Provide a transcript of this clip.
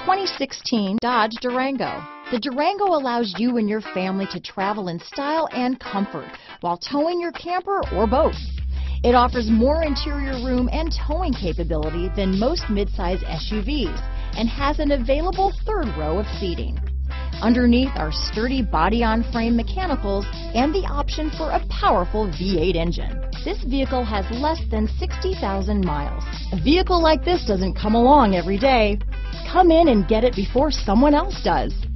2016 Dodge Durango. The Durango allows you and your family to travel in style and comfort while towing your camper or boat. It offers more interior room and towing capability than most midsize SUVs and has an available third row of seating. Underneath are sturdy body-on-frame mechanicals and the option for a powerful V8 engine. This vehicle has less than 60,000 miles. A vehicle like this doesn't come along every day. Come in and get it before someone else does.